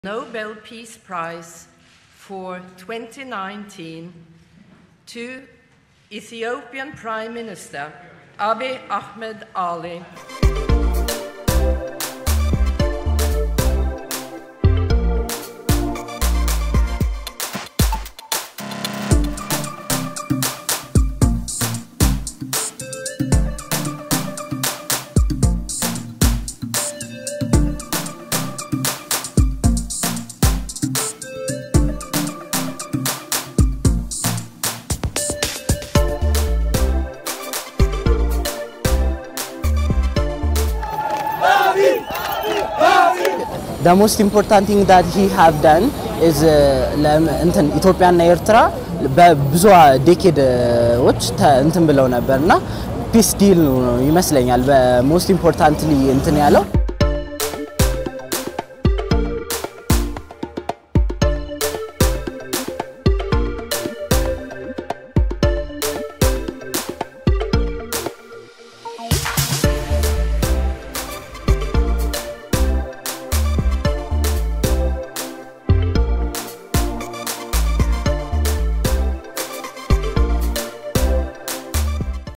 Nobel Peace Prize for 2019 to Ethiopian Prime Minister Abiy Ahmed Ali. The most important thing that he have done is Ethiopia and Eritrea ብዙ ዴኬድ ዎች እንትን ብለው ነበርና peace deal ነው ይመስለኛል most importantly እንትን ያለው